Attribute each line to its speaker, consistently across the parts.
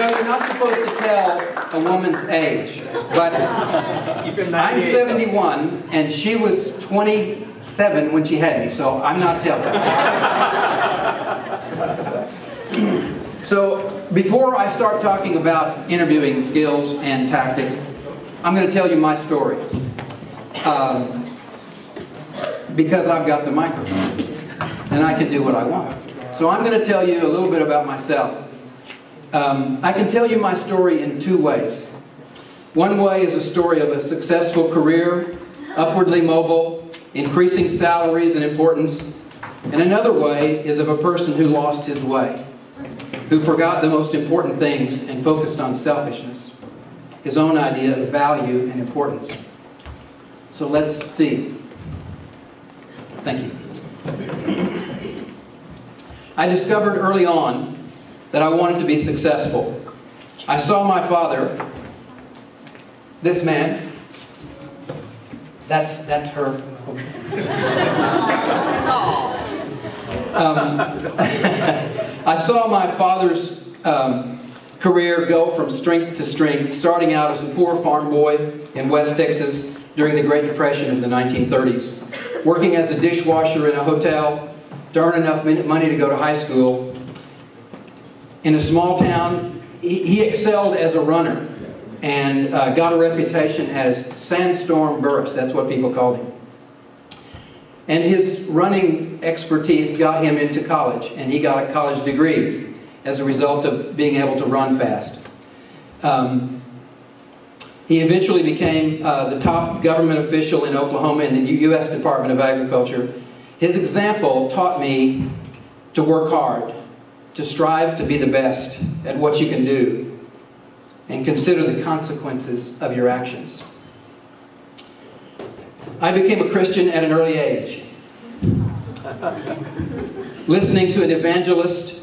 Speaker 1: know, you're not supposed to tell a woman's age, but I'm 71 and she was 27 when she had me, so I'm not telling. So before I start talking about interviewing skills and tactics, I'm going to tell you my story. Because I've got the microphone and I can do what I want. So I'm going to tell you a little bit about myself. I can tell you my story in two ways. One way is a story of a successful career, upwardly mobile, increasing salaries and importance. And another way is of a person who lost his way, who forgot the most important things and focused on selfishness, his own idea of value and importance. So let's see. Thank you. I discovered early on that I wanted to be successful. I saw my father, this man, that's her. I saw my father's career go from strength to strength, starting out as a poor farm boy in West Texas during the Great Depression of the 1930s, working as a dishwasher in a hotel to earn enough money to go to high school. In a small town, he excelled as a runner and got a reputation as Sandstorm Burrus. That's what people called him. And his running expertise got him into college, and he got a college degree as a result of being able to run fast. He eventually became the top government official in Oklahoma in the U.S. Department of Agriculture. His example taught me to work hard, to strive to be the best at what you can do, and consider the consequences of your actions. I became a Christian at an early age. Listening to an evangelist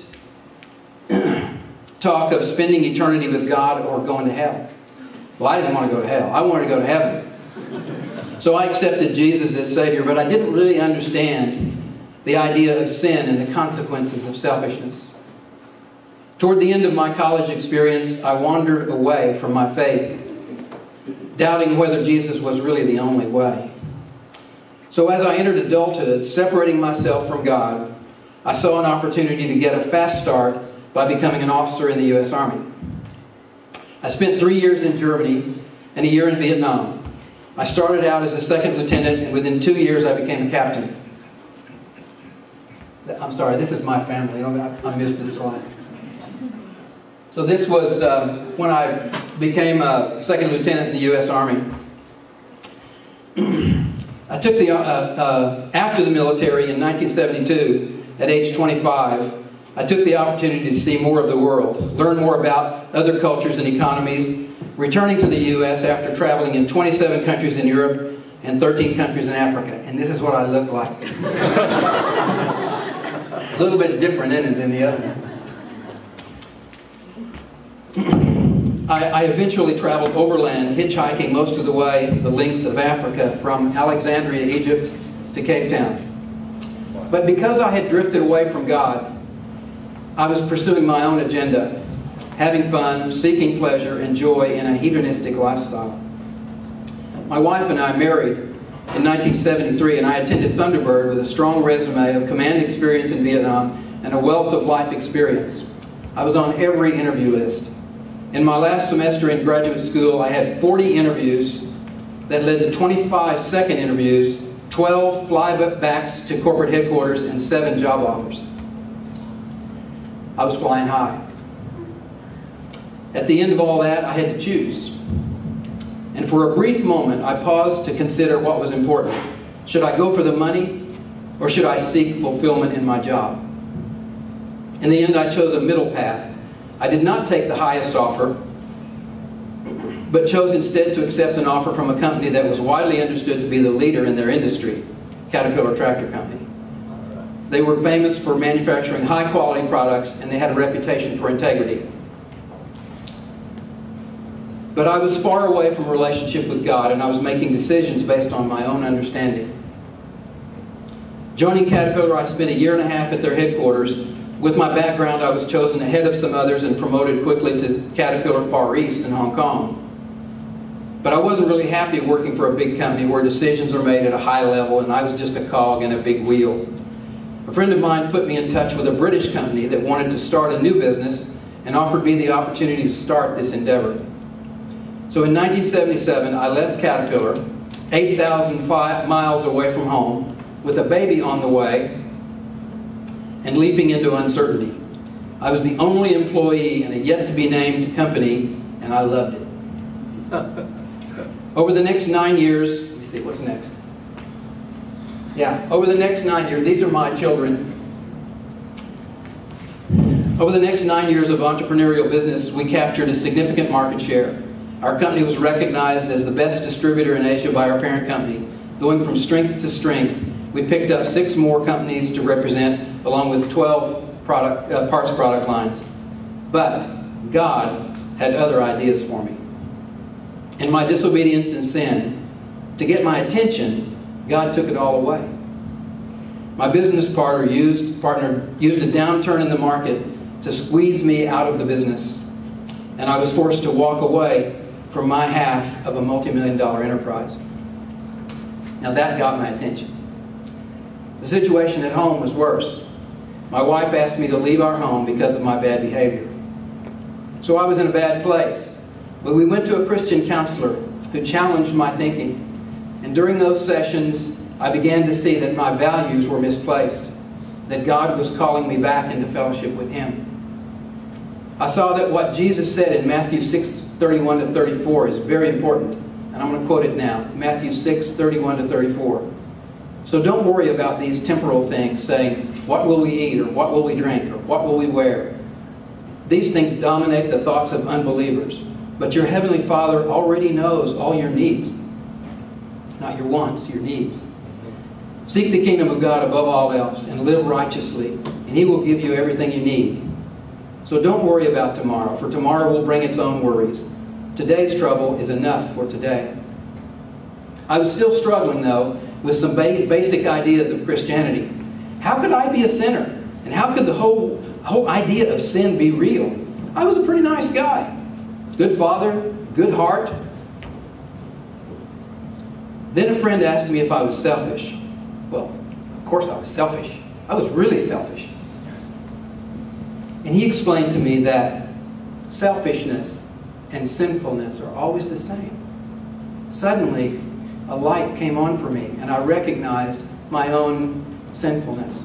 Speaker 1: talk of spending eternity with God or going to hell. Well, I didn't want to go to hell. I wanted to go to heaven. So I accepted Jesus as Savior, but I didn't really understand the idea of sin and the consequences of selfishness. Toward the end of my college experience, I wandered away from my faith, doubting whether Jesus was really the only way. So as I entered adulthood, separating myself from God, I saw an opportunity to get a fast start by becoming an officer in the U.S. Army. I spent 3 years in Germany and a year in Vietnam. I started out as a second lieutenant, and within 2 years I became a captain. I'm sorry, this is my family. I missed this slide. So this was when I became a second lieutenant in the U.S. Army. I took the, after the military in 1972, at age 25, I took the opportunity to see more of the world, learn more about other cultures and economies, returning to the U.S. after traveling in 27 countries in Europe and 13 countries in Africa. And this is what I look like. A little bit different in it than the other. I eventually traveled overland, hitchhiking most of the way the length of Africa from Alexandria, Egypt to Cape Town. But because I had drifted away from God, I was pursuing my own agenda, having fun, seeking pleasure and joy in a hedonistic lifestyle. My wife and I married in 1973, and I attended Thunderbird with a strong resume of command experience in Vietnam and a wealth of life experience. I was on every interview list. In my last semester in graduate school, I had 40 interviews that led to 25 second interviews, 12 flybacks to corporate headquarters, and 7 job offers. I was flying high. At the end of all that, I had to choose. And for a brief moment, I paused to consider what was important. Should I go for the money, or should I seek fulfillment in my job? In the end, I chose a middle path. I did not take the highest offer, but chose instead to accept an offer from a company that was widely understood to be the leader in their industry, Caterpillar Tractor Company. They were famous for manufacturing high-quality products, and they had a reputation for integrity. But I was far away from a relationship with God, and I was making decisions based on my own understanding. Joining Caterpillar, I spent a year and a half at their headquarters, With my background, I was chosen ahead of some others and promoted quickly to Caterpillar Far East in Hong Kong. But I wasn't really happy working for a big company where decisions are made at a high level and I was just a cog in a big wheel. A friend of mine put me in touch with a British company that wanted to start a new business and offered me the opportunity to start this endeavor. So in 1977, I left Caterpillar, 8,000 miles away from home, with a baby on the way, and leaping into uncertainty. I was the only employee in a yet-to-be-named company, and I loved it. Over the next 9 years, let me see, what's next? Yeah, over the next 9 years, these are my children. Over the next 9 years of entrepreneurial business, we captured a significant market share. Our company was recognized as the best distributor in Asia by our parent company. Going from strength to strength, we picked up 6 more companies to represent, along with 12 parts product lines. But God had other ideas for me. In my disobedience and sin, to get my attention, God took it all away. My business partner used a downturn in the market to squeeze me out of the business, and I was forced to walk away from my half of a multi-million-dollar enterprise. Now that got my attention. The situation at home was worse. My wife asked me to leave our home because of my bad behavior. So I was in a bad place. But we went to a Christian counselor who challenged my thinking. And during those sessions, I began to see that my values were misplaced, that God was calling me back into fellowship with Him. I saw that what Jesus said in Matthew 6:31 to 34 is very important. And I'm going to quote it now. Matthew 6:31 to 34. So don't worry about these temporal things, saying, what will we eat, or what will we drink, or what will we wear? These things dominate the thoughts of unbelievers. But your Heavenly Father already knows all your needs. Not your wants, your needs. Seek the kingdom of God above all else and live righteously, and He will give you everything you need. So don't worry about tomorrow, for tomorrow will bring its own worries. Today's trouble is enough for today. I was still struggling, though, with some basic ideas of Christianity. How could I be a sinner? And how could the whole idea of sin be real? I was a pretty nice guy. Good father, good heart. Then a friend asked me if I was selfish. Well, of course I was selfish. I was really selfish. And he explained to me that selfishness and sinfulness are always the same. Suddenly, a light came on for me, and I recognized my own sinfulness.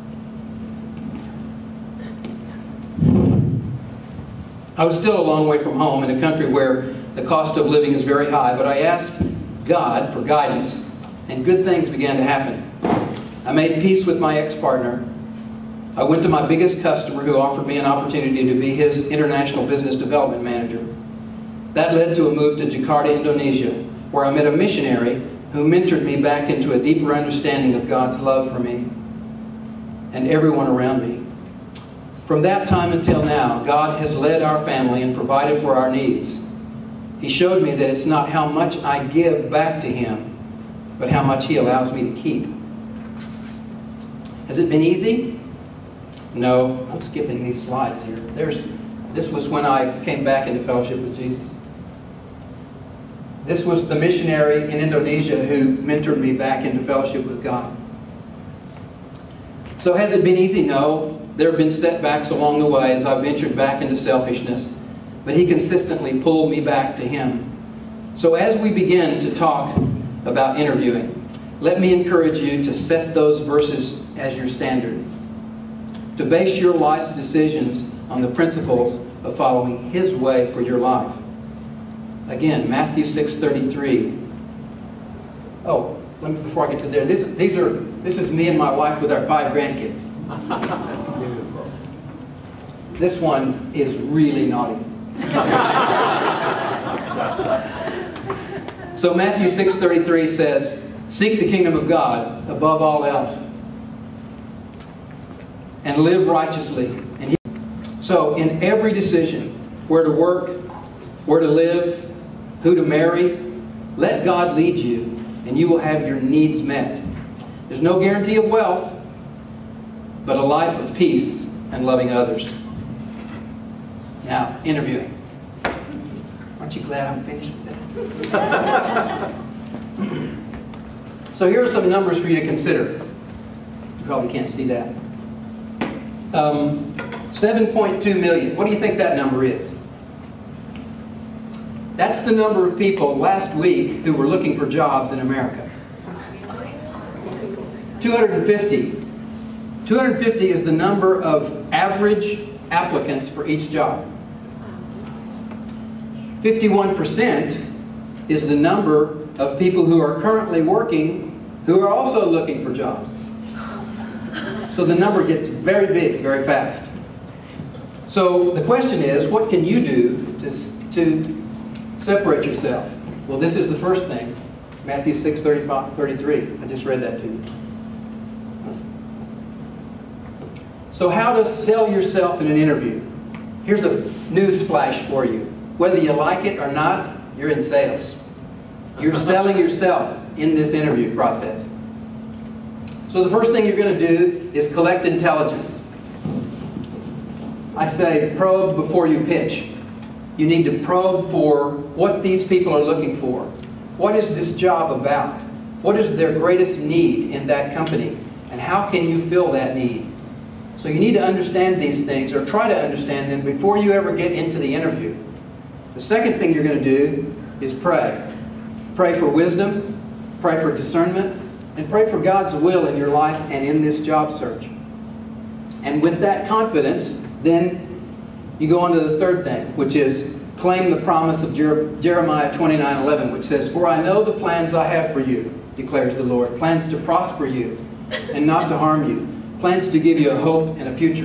Speaker 1: I was still a long way from home in a country where the cost of living is very high, but I asked God for guidance, and good things began to happen. I made peace with my ex-partner. I went to my biggest customer, who offered me an opportunity to be his international business development manager. That led to a move to Jakarta, Indonesia, where I met a missionary who mentored me back into a deeper understanding of God's love for me and everyone around me. From that time until now, God has led our family and provided for our needs. He showed me that it's not how much I give back to Him, but how much He allows me to keep. Has it been easy? No. I'm skipping these slides here. This was when I came back into fellowship with Jesus. This was the missionary in Indonesia who mentored me back into fellowship with God. So has it been easy? No. There have been setbacks along the way as I've ventured back into selfishness, but He consistently pulled me back to Him. So as we begin to talk about interviewing, let me encourage you to set those verses as your standard, to base your life's decisions on the principles of following His way for your life. Again, Matthew 6:33. Oh, before I get to there, this is me and my wife with our 5 grandkids. This one is really naughty. So Matthew 6:33 says, seek the kingdom of God above all else and live righteously. So in every decision, where to work, where to live, who to marry, let God lead you, and you will have your needs met. There's no guarantee of wealth, but a life of peace and loving others. Now, interviewing. Aren't you glad I'm finished with that? So here are some numbers for you to consider. You probably can't see that. 7.2 million. What do you think that number is? That's the number of people last week who were looking for jobs in America. 250. 250 is the number of average applicants for each job. 51% is the number of people who are currently working who are also looking for jobs. So the number gets very big very fast. So the question is, what can you do to separate yourself? Well, this is the first thing. Matthew 6:33. I just read that to you. So how to sell yourself in an interview. Here's a news flash for you. Whether you like it or not, you're in sales. You're selling yourself in this interview process. So the first thing you're going to do is collect intelligence. I say probe before you pitch. You need to probe for what these people are looking for. What is this job about? What is their greatest need in that company? And how can you fill that need? So you need to understand these things, or try to understand them, before you ever get into the interview. The second thing you're going to do is pray. Pray for wisdom, pray for discernment, and pray for God's will in your life and in this job search. And with that confidence, then you go on to the third thing, which is claim the promise of Jeremiah 29:11, which says, "For I know the plans I have for you, declares the Lord, plans to prosper you and not to harm you, plans to give you a hope and a future."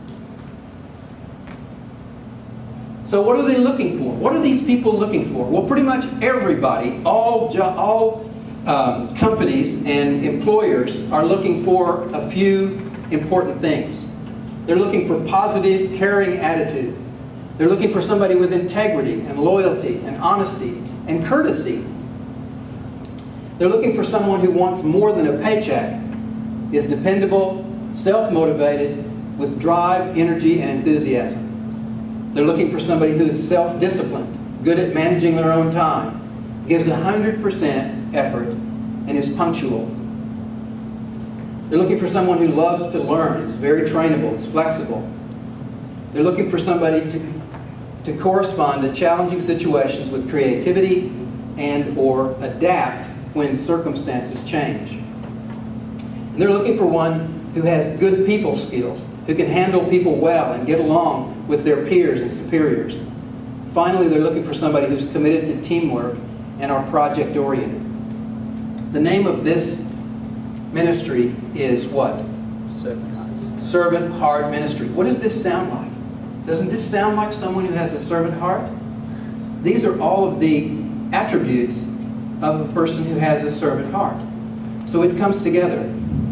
Speaker 1: So what are they looking for? What are these people looking for? Well, pretty much everybody, all companies and employers are looking for a few important things. They're looking for positive, caring attitude. They're looking for somebody with integrity and loyalty and honesty and courtesy. They're looking for someone who wants more than a paycheck, is dependable, self-motivated, with drive, energy, and enthusiasm. They're looking for somebody who is self-disciplined, good at managing their own time, gives 100% effort, and is punctual. They're looking for someone who loves to learn, is very trainable, is flexible. They're looking for somebody to correspond to challenging situations with creativity and or adapt when circumstances change. And they're looking for one who has good people skills, who can handle people well and get along with their peers and superiors. Finally, they're looking for somebody who's committed to teamwork and are project-oriented. The name of this ministry is what? Servant Heart Ministry. What does this sound like? Doesn't this sound like someone who has a servant heart? These are all of the attributes of a person who has a servant heart. So it comes together.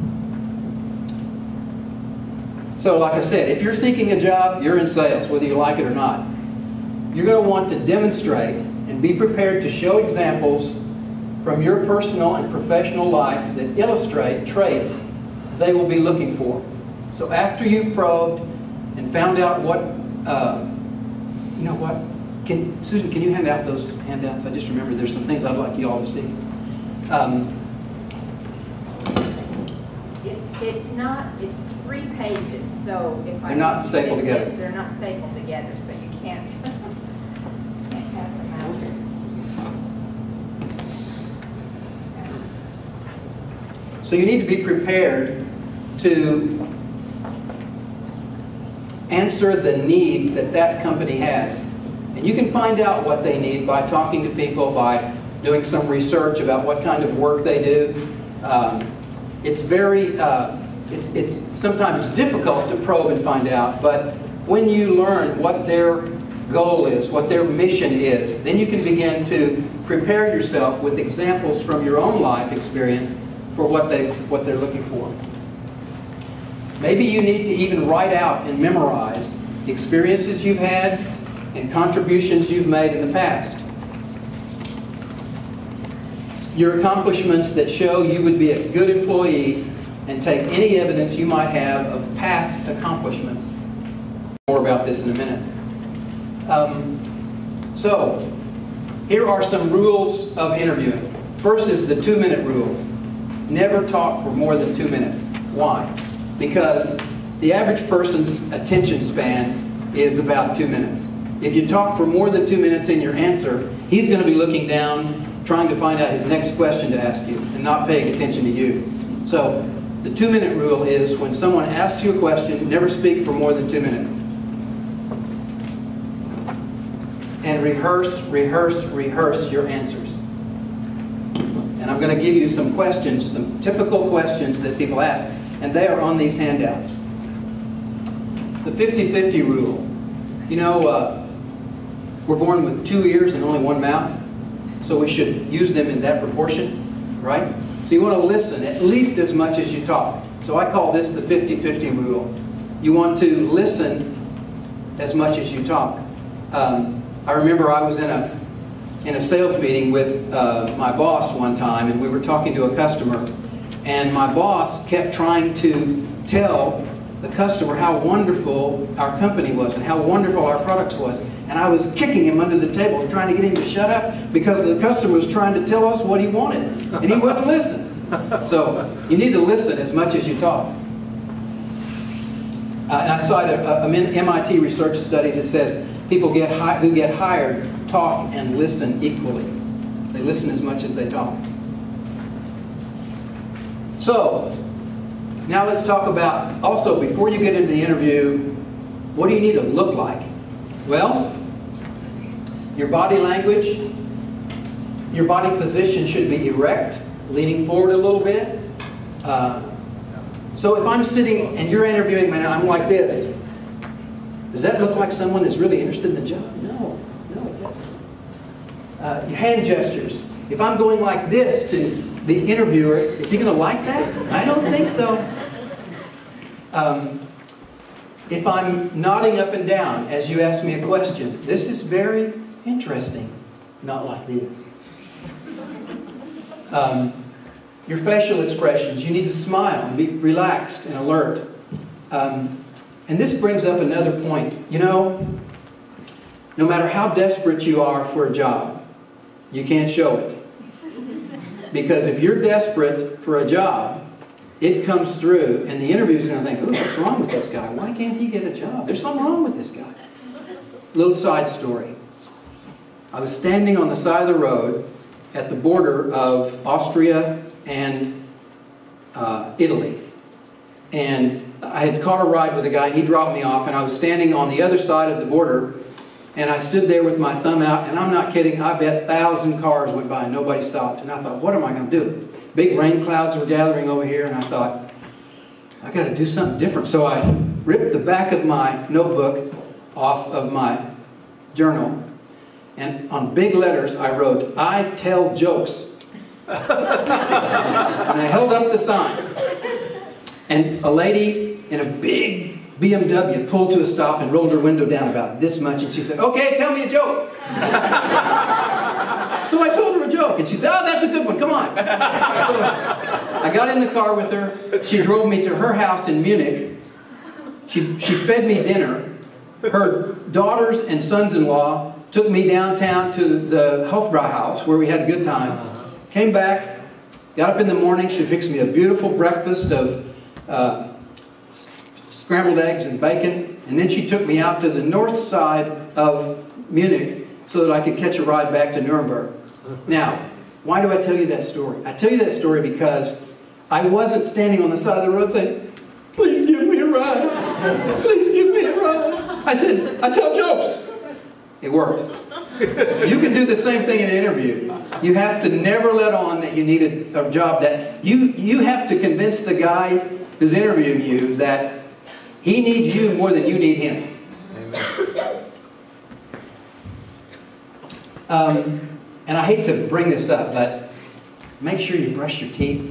Speaker 1: So like I said, if you're seeking a job, you're in sales, whether you like it or not. You're going to want to demonstrate and be prepared to show examples from your personal and professional life that illustrate traits they will be looking for. So after you've probed and found out what, you know what, Susan, can you hand out those handouts? I just remembered there's some things I'd like you all to see.
Speaker 2: It's 3 pages, so if
Speaker 1: they're not stapled together.
Speaker 2: Yes, they're not stapled together, so you can't, can't pass them out.
Speaker 1: So you need to be prepared to answer the need that that company has. And you can find out what they need by talking to people, by doing some research about what kind of work they do. It's sometimes difficult to probe and find out, but when you learn what their goal is, what their mission is, then you can begin to prepare yourself with examples from your own life experience for what they're looking for. Maybe you need to even write out and memorize experiences you've had and contributions you've made in the past. Your accomplishments that show you would be a good employee, and take any evidence you might have of past accomplishments more about this in a minute. So, here are some rules of interviewing. First is the 2-minute rule. Never talk for more than 2 minutes. Why? Because the average person's attention span is about 2 minutes. If you talk for more than 2 minutes in your answer, he's going to be looking down, trying to find out his next question to ask you, and not paying attention to you. So, the 2-minute rule is when someone asks you a question, never speak for more than 2 minutes. And rehearse your answers. And I'm going to give you some questions, some typical questions that people ask, and they are on these handouts. The 50-50 rule. You know, we're born with 2 ears and only 1 mouth, so we should use them in that proportion, right? So you want to listen at least as much as you talk. So I call this the 50-50 rule. You want to listen as much as you talk. I remember I was in a sales meeting with my boss one time, and we were talking to a customer, and my boss kept trying to tell the customer how wonderful our company was and how wonderful our products was. And I was kicking him under the table, trying to get him to shut up because the customer was trying to tell us what he wanted, and he wouldn't listen. So you need to listen as much as you talk. And I cite an MIT research study that says people who get hired talk and listen equally. They listen as much as they talk. So, now let's talk about, also before you get into the interview, what do you need to look like? Well, your body language, your body position should be erect, leaning forward a little bit. So if I'm sitting and you're interviewing me and I'm like this, does that look like someone that's really interested in the job? No, it doesn't. Your hand gestures. If I'm going like this to the interviewer, is he going to like that? I don't think so. If I'm nodding up and down as you ask me a question, this is very interesting. Not like this. Your facial expressions, you need to smile and be relaxed and alert. And this brings up another point. You know, no matter how desperate you are for a job, you can't show it. Because if you're desperate for a job, it comes through, and the interviewer's going to think, "Ooh, what's wrong with this guy? Why can't he get a job? There's something wrong with this guy." Little side story. I was standing on the side of the road at the border of Austria and Italy. And I had caught a ride with a guy, and he dropped me off, and I was standing on the other side of the border, and I stood there with my thumb out, and I'm not kidding, I bet 1,000 cars went by and nobody stopped. And I thought, what am I going to do? Big rain clouds were gathering over here, and I thought, I got to do something different. So I ripped the back of my notebook off of my journal, and on big letters I wrote, "I tell jokes." And I held up the sign. And a lady in a big BMW pulled to a stop and rolled her window down about this much, and she said, "Okay, tell me a joke." So I told her a joke, and she said, "Oh, that's a good one, come on." So I got in the car with her. She drove me to her house in Munich. She fed me dinner. Her daughters and sons-in-law took me downtown to the Hofbrauhaus, where we had a good time. Came back, got up in the morning, she fixed me a beautiful breakfast of scrambled eggs and bacon, and then she took me out to the north side of Munich so that I could catch a ride back to Nuremberg. Now, why do I tell you that story? I tell you that story because I wasn't standing on the side of the road saying, "Please give me a ride. Please give me a ride." I said, "I tell jokes." It worked. You can do the same thing in an interview. You have to never let on that you need a job. That you have to convince the guy who's interviewing you that he needs you more than you need him. And I hate to bring this up, but make sure you brush your teeth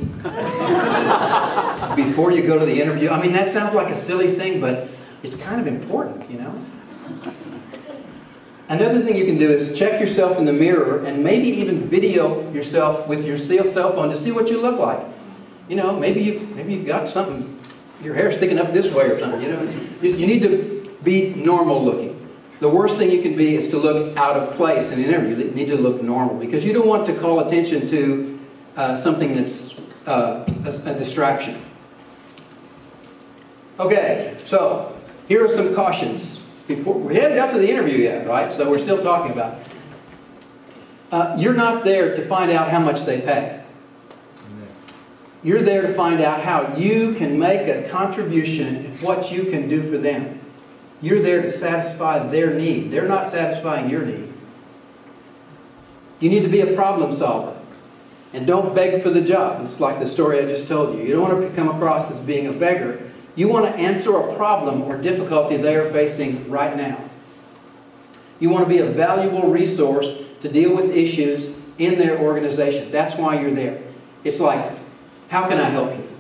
Speaker 1: before you go to the interview. I mean, that sounds like a silly thing, but it's kind of important, you know. Another thing you can do is check yourself in the mirror and maybe even video yourself with your cell phone to see what you look like. You know, maybe you've got something, your hair sticking up this way or something. You know, you need to be normal looking. The worst thing you can be is to look out of place in an interview. You need to look normal because you don't want to call attention to something that's a distraction. Okay, so here are some cautions. We haven't got to the interview yet, right? So we're still talking about it. You're not there to find out how much they pay. You're there to find out how you can make a contribution and what you can do for them. You're there to satisfy their need. They're not satisfying your need. You need to be a problem solver. And don't beg for the job. It's like the story I just told you. You don't want to come across as being a beggar. You want to answer a problem or difficulty they are facing right now. You want to be a valuable resource to deal with issues in their organization. That's why you're there. It's like, how can I help you?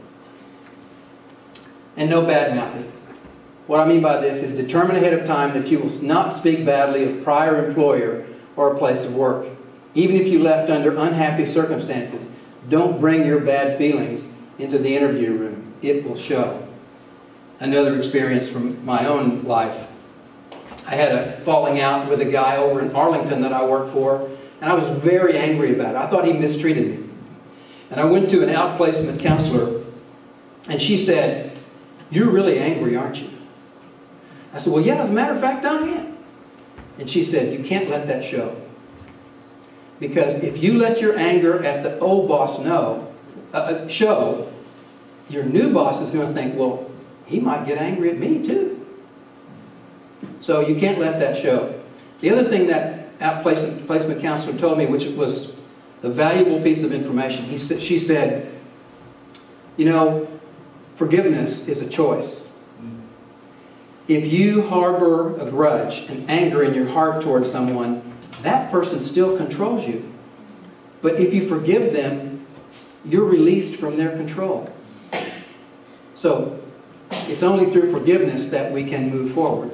Speaker 1: And no bad mouthing. What I mean by this is determine ahead of time that you will not speak badly of prior employer or a place of work. Even if you left under unhappy circumstances, don't bring your bad feelings into the interview room. It will show. Another experience from my own life. I had a falling out with a guy over in Arlington that I worked for, and I was very angry about it. I thought he mistreated me. And I went to an outplacement counselor, and she said, "You're really angry, aren't you?" I said, "Well, yeah, as a matter of fact, I am." And she said, "You can't let that show. Because if you let your anger at the old boss show, your new boss is going to think, well, he might get angry at me too. So you can't let that show." The other thing that outplacement counselor told me, which was a valuable piece of information, she said, "You know, forgiveness is a choice. If you harbor a grudge and anger in your heart towards someone, that person still controls you. But if you forgive them, you're released from their control. So it's only through forgiveness that we can move forward."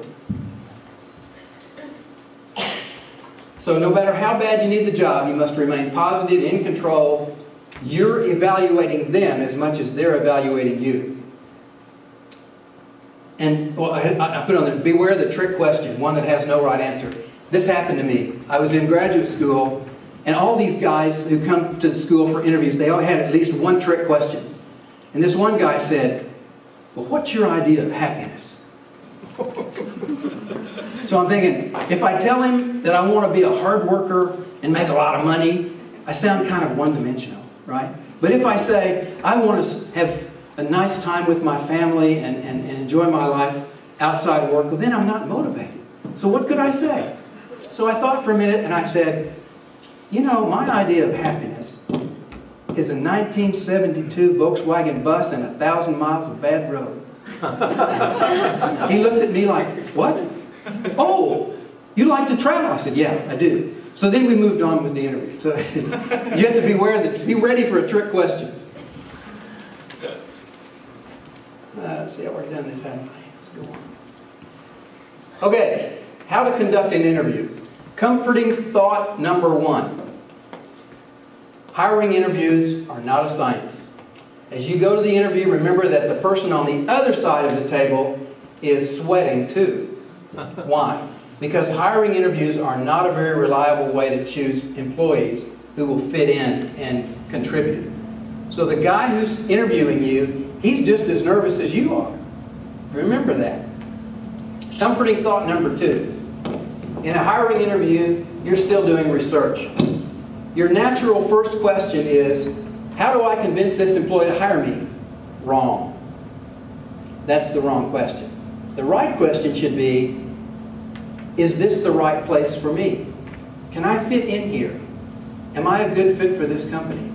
Speaker 1: So no matter how bad you need the job, you must remain positive, in control. You're evaluating them as much as they're evaluating you. And well, I put on there, beware the trick question, one that has no right answer. This happened to me. I was in graduate school, and all these guys who come to the school for interviews, they all had at least one trick question. And this one guy said, "Well, what's your idea of happiness?" So I'm thinking, if I tell him that I want to be a hard worker and make a lot of money, I sound kind of one-dimensional, right? But if I say, I want to have a nice time with my family and enjoy my life outside of work, well, then I'm not motivated. So what could I say? So I thought for a minute and I said, you know, my idea of happiness is a 1972 Volkswagen bus and 1,000 miles of bad road. He looked at me like, what? "Oh, you like to travel?" I said, "Yeah, I do." So then we moved on with the interview. So you have to be ready for a trick question. Let's see how we're done this, haven't we? Let's go on. Okay, how to conduct an interview. Comforting thought number 1. Hiring interviews are not a science. As you go to the interview, remember that the person on the other side of the table is sweating too. Why? Because hiring interviews are not a very reliable way to choose employees who will fit in and contribute. So the guy who's interviewing you, he's just as nervous as you are. Remember that. Comforting thought number 2. In a hiring interview, you're still doing research. Your natural first question is, how do I convince this employee to hire me? Wrong. That's the wrong question. The right question should be, is this the right place for me? Can I fit in here? Am I a good fit for this company?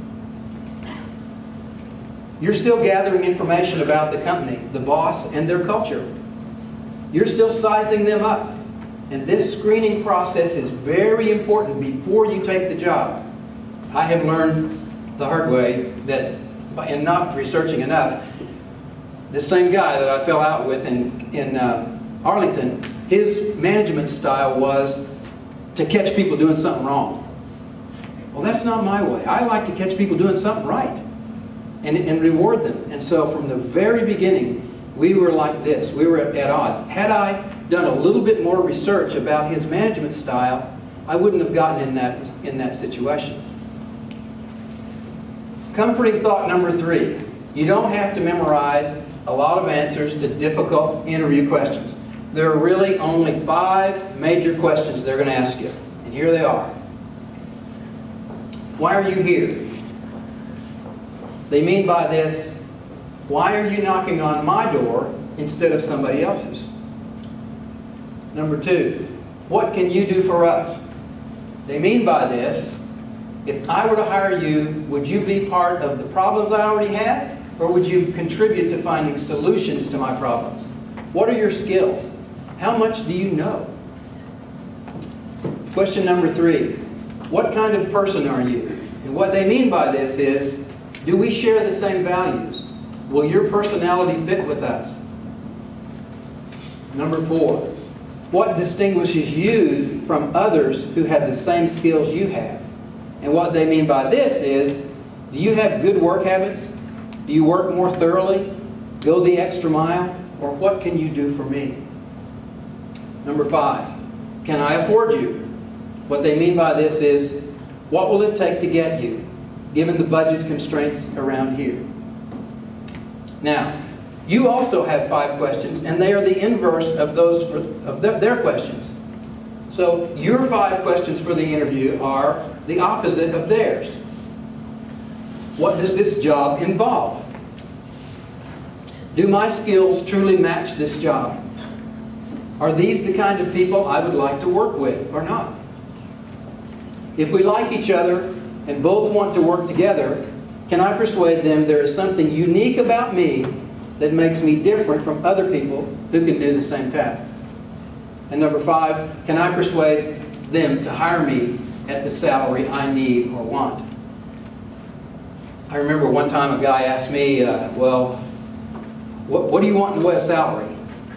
Speaker 1: You're still gathering information about the company, the boss, and their culture. You're still sizing them up. And this screening process is very important before you take the job. I have learned the hard way that, in not researching enough, the same guy that I fell out with in Arlington, his management style was to catch people doing something wrong. Well, that's not my way. I like to catch people doing something right and reward them. And so from the very beginning, we were like this. We were at odds. Had I done a little bit more research about his management style, I wouldn't have gotten in that situation. Comforting thought number 3. You don't have to memorize a lot of answers to difficult interview questions. There are really only 5 major questions they're going to ask you. And here they are. Why are you here? They mean by this, why are you knocking on my door instead of somebody else's? Number 2, what can you do for us? They mean by this, if I were to hire you, would you be part of the problems I already have, or would you contribute to finding solutions to my problems? What are your skills? How much do you know? Question number 3, what kind of person are you? And what they mean by this is, do we share the same values? Will your personality fit with us? Number 4, what distinguishes you from others who have the same skills you have? And what they mean by this is, do you have good work habits? Do you work more thoroughly? Go the extra mile? Or what can you do for me? Number 5, can I afford you? What they mean by this is, what will it take to get you, given the budget constraints around here? Now, you also have 5 questions, and they are the inverse of their questions. So your 5 questions for the interview are the opposite of theirs. What does this job involve? Do my skills truly match this job? Are these the kind of people I would like to work with or not? If we like each other and both want to work together, can I persuade them there is something unique about me that makes me different from other people who can do the same tasks? And number 5, can I persuade them to hire me at the salary I need or want? I remember one time a guy asked me, well, what do you want in the way of salary?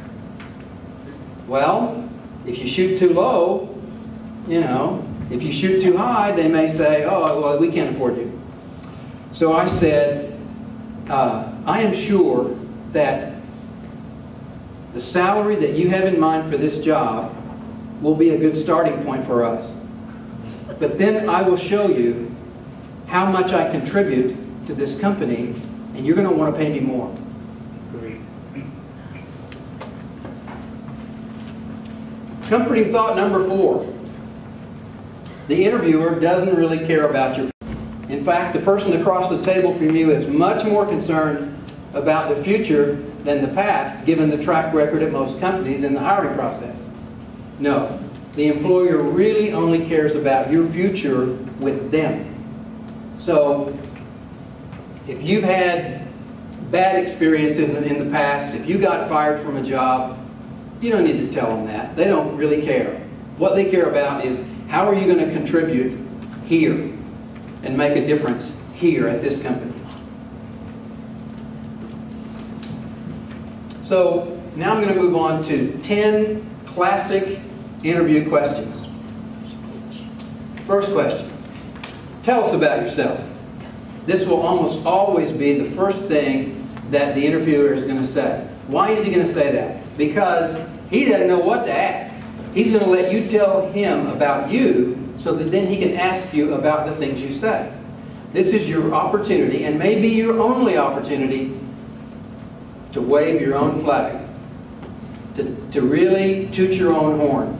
Speaker 1: Well, if you shoot too low, you know, if you shoot too high, they may say, oh, well, we can't afford you. So I said, I am sure that the salary that you have in mind for this job will be a good starting point for us. But then I will show you how much I contribute to this company, and you're going to want to pay me more.
Speaker 3: Great.
Speaker 1: Comforting thought number 4. The interviewer doesn't really care about your... In fact, the person across the table from you is much more concerned about the future than the past, given the track record at most companies in the hiring process. No, the employer really only cares about your future with them. So, if you've had bad experiences in the past, if you got fired from a job, you don't need to tell them that. They don't really care. What they care about is, how are you going to contribute here and make a difference here at this company? So now I'm going to move on to 10 classic interview questions. First question. Tell us about yourself. This will almost always be the first thing that the interviewer is going to say. Why is he going to say that? Because he doesn't know what to ask. He's going to let you tell him about you so that then he can ask you about the things you say. This is your opportunity, and maybe your only opportunity, to wave your own flag, to really toot your own horn.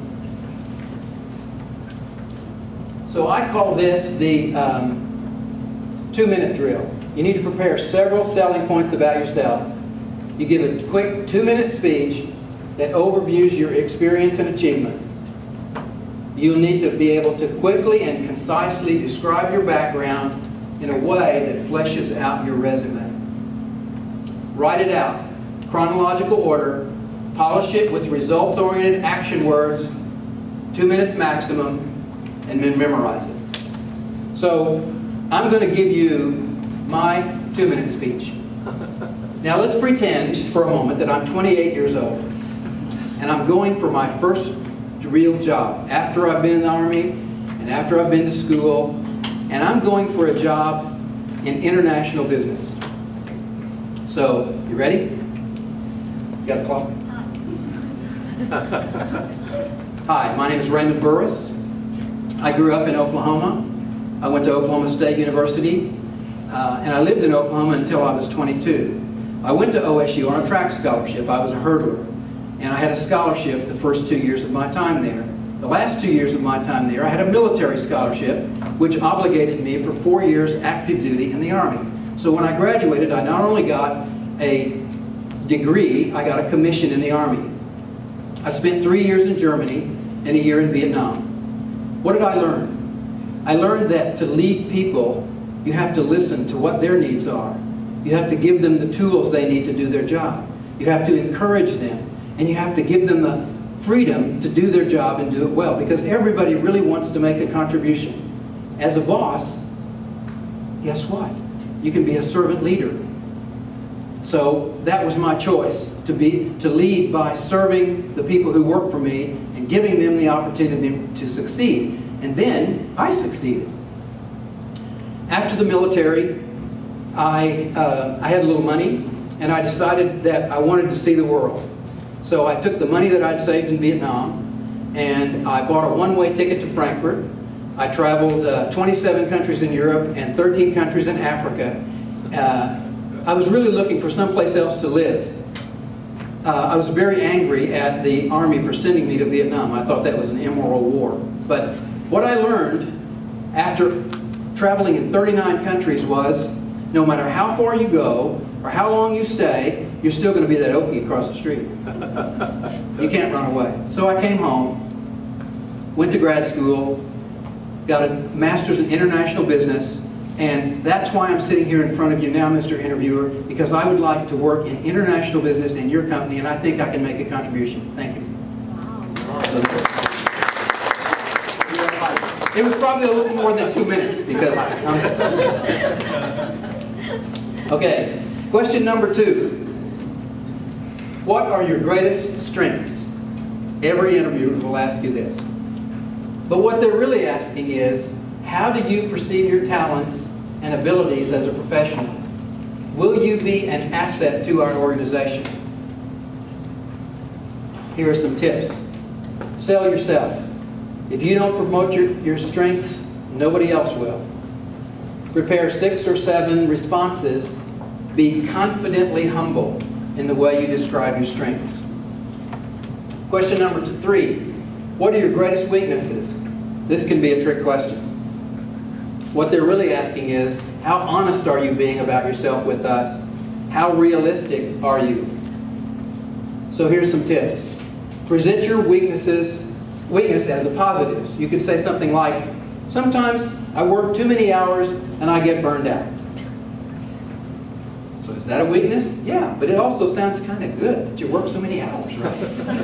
Speaker 1: So I call this the 2-minute drill. You need to prepare several selling points about yourself. You give a quick 2-minute speech that overviews your experience and achievements. You'll need to be able to quickly and concisely describe your background in a way that fleshes out your resume. Write it out, chronological order, polish it with results-oriented action words, 2 minutes maximum, and then memorize it. So, I'm going to give you my 2-minute speech. Now let's pretend for a moment that I'm 28 years old, and I'm going for my first real job after I've been in the Army and after I've been to school, and I'm going for a job in international business. So, you ready? You got a clock? Hi, my name is Raymond Burrus. I grew up in Oklahoma. I went to Oklahoma State University, and I lived in Oklahoma until I was 22. I went to OSU on a track scholarship. I was a hurdler, and I had a scholarship the first 2 years of my time there. The last 2 years of my time there, I had a military scholarship, which obligated me for 4 years active duty in the Army. So when I graduated, I not only got a degree, I got a commission in the Army. I spent 3 years in Germany and a year in Vietnam. What did I learn? I learned that to lead people, you have to listen to what their needs are. You have to give them the tools they need to do their job. You have to encourage them, and you have to give them the freedom to do their job and do it well, because everybody really wants to make a contribution. As a boss, guess what? You can be a servant leader. So that was my choice, to lead by serving the people who work for me and giving them the opportunity to succeed. And then I succeeded. After the military, I had a little money, and I decided that I wanted to see the world. So I took the money that I'd saved in Vietnam, and I bought a one-way ticket to Frankfurt. I traveled 27 countries in Europe and 13 countries in Africa. I was really looking for someplace else to live. I was very angry at the Army for sending me to Vietnam. I thought that was an immoral war. But what I learned after traveling in 39 countries was, no matter how far you go or how long you stay, you're still going to be that Okie across the street. You can't run away. So I came home, went to grad school, got a master's in international business, and that's why I'm sitting here in front of you now, Mr. Interviewer, because I would like to work in international business in your company, and I think I can make a contribution. Thank you. Wow. It was probably a little more than 2 minutes, because okay, question number 2. What are your greatest strengths? Every interviewer will ask you this. But what they're really asking is, how do you perceive your talents and abilities as a professional? Will you be an asset to our organization? Here are some tips. Sell yourself. If you don't promote your strengths, nobody else will. Prepare 6 or 7 responses. Be confidently humble in the way you describe your strengths. Question number 3. What are your greatest weaknesses? This can be a trick question. What they're really asking is, how honest are you being about yourself with us? How realistic are you? So here's some tips. Present your weakness as a positive. You could say something like, sometimes I work too many hours and I get burned out. So is that a weakness? Yeah, but it also sounds kind of good that you work so many hours, right?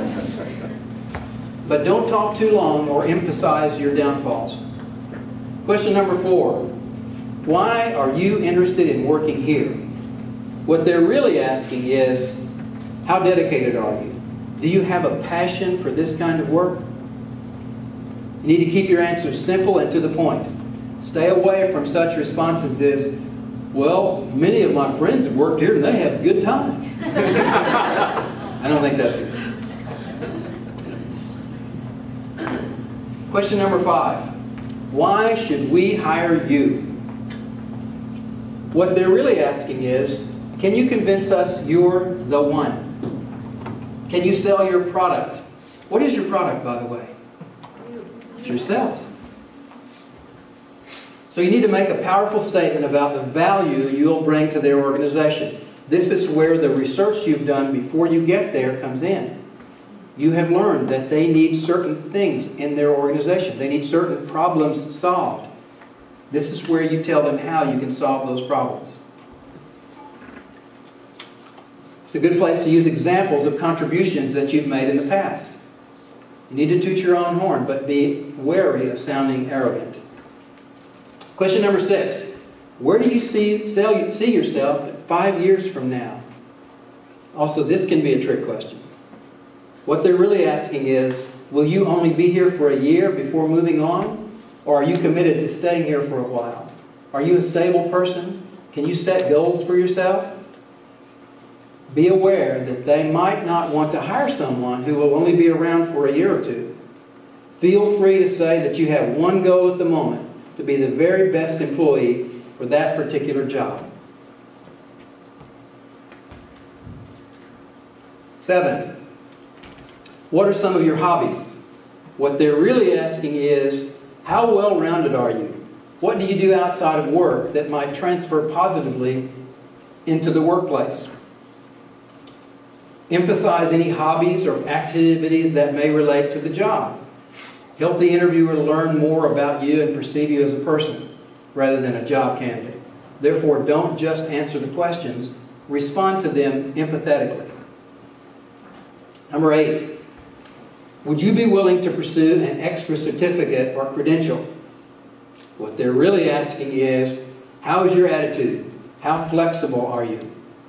Speaker 1: But don't talk too long or emphasize your downfalls. Question number 4. Why are you interested in working here? What they're really asking is, how dedicated are you? Do you have a passion for this kind of work? You need to keep your answers simple and to the point. Stay away from such responses as, well, many of my friends have worked here and they have a good time. I don't think that's good. Question number 5. Why should we hire you? What they're really asking is, can you convince us you're the one? Can you sell your product? What is your product, by the way? It's yourself. So you need to make a powerful statement about the value you'll bring to their organization. This is where the research you've done before you get there comes in. You have learned that they need certain things in their organization. They need certain problems solved. This is where you tell them how you can solve those problems. It's a good place to use examples of contributions that you've made in the past. You need to toot your own horn, but be wary of sounding arrogant. Question number 6. Where do you see yourself 5 years from now? Also, this can be a trick question. What they're really asking is, will you only be here for a year before moving on? Or are you committed to staying here for a while? Are you a stable person? Can you set goals for yourself? be aware that they might not want to hire someone who will only be around for a year or two. Feel free to say that you have one goal at the moment, to be the very best employee for that particular job. 7. What are some of your hobbies? What they're really asking is, how well-rounded are you? What do you do outside of work that might transfer positively into the workplace? Emphasize any hobbies or activities that may relate to the job. Help the interviewer learn more about you and perceive you as a person rather than a job candidate. Therefore, don't just answer the questions, respond to them empathetically. Number 8, would you be willing to pursue an extra certificate or credential? What they're really asking is, how is your attitude? How flexible are you?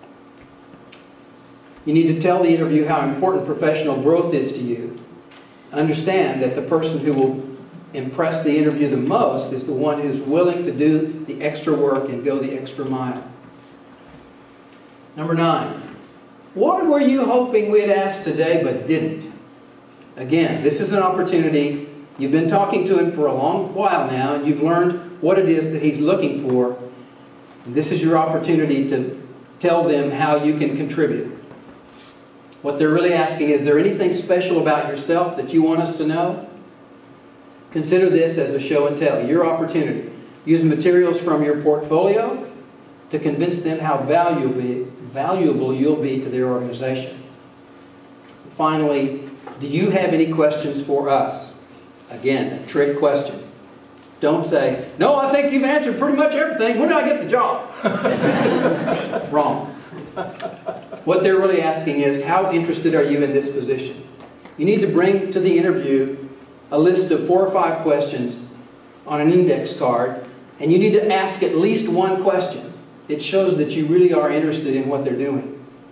Speaker 1: You need to tell the interview how important professional growth is to you. Understand that the person who will impress the interview the most is the one who's willing to do the extra work and go the extra mile. Number 9, what were you hoping we'd ask today but didn't? Again, this is an opportunity. You've been talking to him for a long while now, and you've learned what it is that he's looking for. And this is your opportunity to tell them how you can contribute. What they're really asking is there anything special about yourself that you want us to know? Consider this as a show and tell, your opportunity. Use materials from your portfolio to convince them how valuable you'll be to their organization. Finally, do you have any questions for us? Again, a trick question. Don't say, no, I think you've answered pretty much everything. When do I get the job? Wrong. What they're really asking is, how interested are you in this position? You need to bring to the interview a list of 4 or 5 questions on an index card, and you need to ask at least one question. It shows that you really are interested in what they're doing.